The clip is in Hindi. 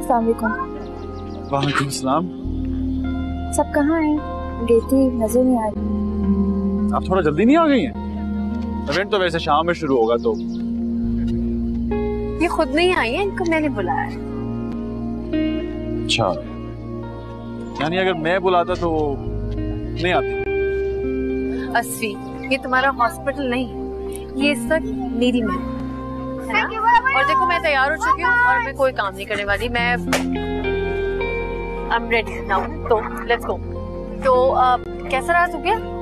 अस्सलाम वालेकुम। वालेकुम सलाम। सब कहाँ हैं? गेती नजर नहीं आ रही। आप थोड़ा जल्दी नहीं आ गई हैं? इवेंट तो वैसे शाम में शुरू होगा तो। ये खुद नहीं आई है, इनको मैंने बुलाया है। अच्छा, यानी अगर मैं बुलाता तो नहीं आती? अस्फी, ये तुम्हारा हॉस्पिटल नहीं है, ये इस वक्त मेरी में है ना? और देखो मैं तैयार हो चुकी हूँ और मैं कोई काम नहीं करने वाली। मैं आई एम रेडी नाउ, तो लेट्स गो। तो कैसा रहा तू? क्या